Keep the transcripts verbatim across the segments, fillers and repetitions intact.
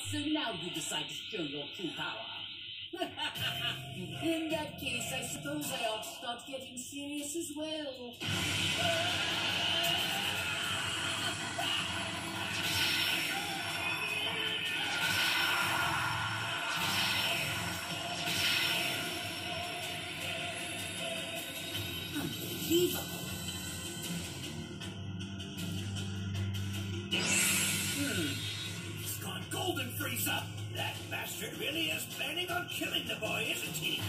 So now you decide to show your true power. In that case, I suppose I ought to start getting serious as well. Unbelievable. Hmm. He's gone golden, Frieza! That bastard really is planning on killing the boy, isn't he?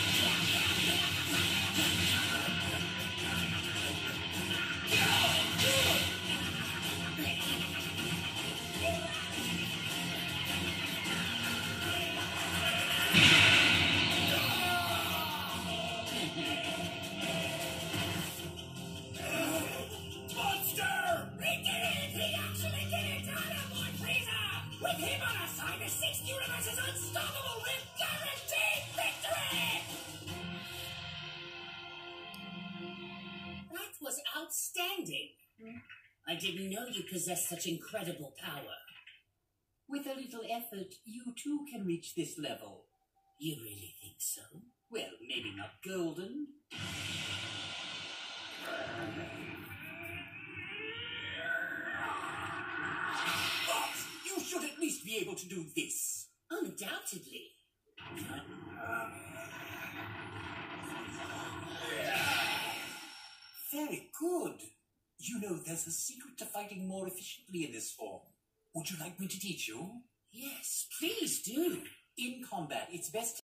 Monster! He did it! He actually did it! Attaboy, Frieza! With him on our side, the Sixth Universe is unstoppable with guaranteed victory! That was outstanding. I didn't know you possessed such incredible power. With a little effort, you too can reach this level. You really think so? Well, maybe not golden. But you should at least be able to do this. Undoubtedly. Very good. You know, there's a secret to fighting more efficiently in this form. Would you like me to teach you? Yes, please do. In combat, it's best